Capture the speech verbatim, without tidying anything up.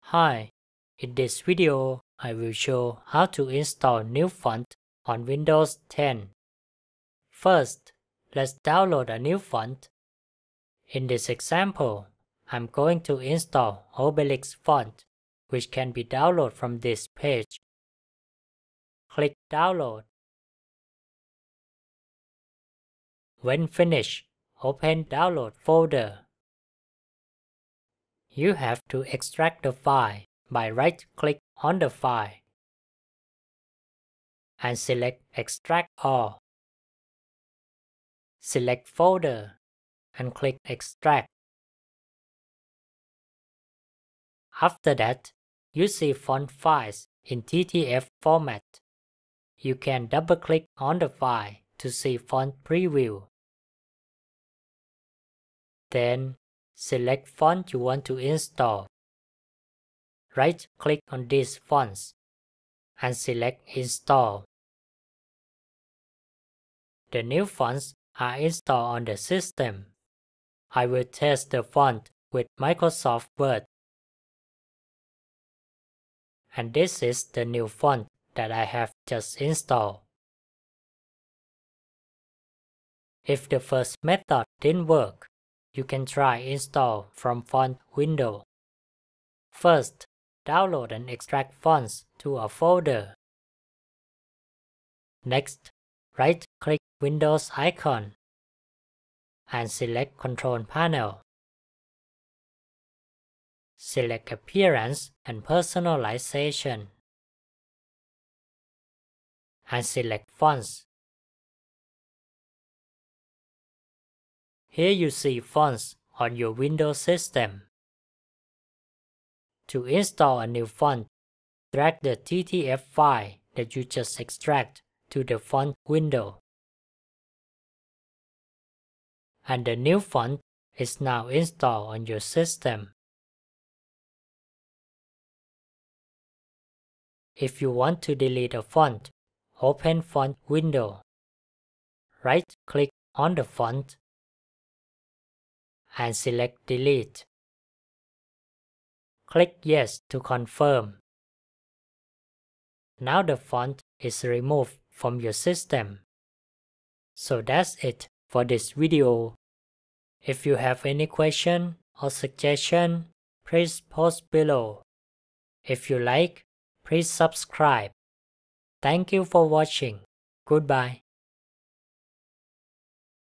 Hi, in this video, I will show how to install new font on Windows ten. First, let's download a new font. In this example, I'm going to install Obelix font, which can be downloaded from this page. Click Download. When finished, open Download folder. You have to extract the file by right-click on the file and select Extract All. Select Folder and click Extract. After that, you see font files in T T F format. You can double-click on the file to see font preview. Then, select font you want to install. Right-click on these fonts and select Install. The new fonts are installed on the system. I will test the font with Microsoft Word. And this is the new font that I have just installed. If the first method didn't work, you can try install from font window. First, download and extract fonts to a folder. Next, right-click Windows icon and select Control Panel. Select Appearance and Personalization and select Fonts. Here you see fonts on your Windows system. To install a new font, drag the T T F file that you just extract to the font window. And the new font is now installed on your system. If you want to delete a font, open Font window. Right-click on the font and select Delete. Click Yes to confirm. Now the font is removed from your system. So that's it for this video. If you have any question or suggestion, please post below. If you like, please subscribe. Thank you for watching. Goodbye.